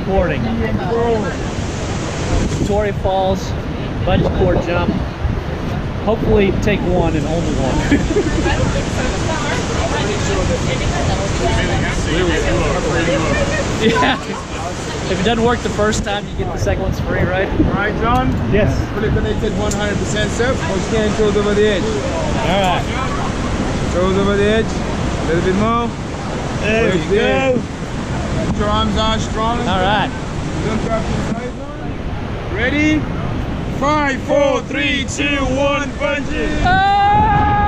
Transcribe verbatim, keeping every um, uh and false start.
recording. Torrey Falls, bungee cord jump. Hopefully take one and only one. Yeah. If it doesn't work the first time, you get the second one's free, right? All right, John? Yes. Fully connected one hundred percent, sir. Push hand, toes over the edge. All right. Toes over the edge. A little bit more. There we go. Your arms are strong. All right. Don't drop your sides on. Ready? Five, four, three, two, one, bungee. Ah!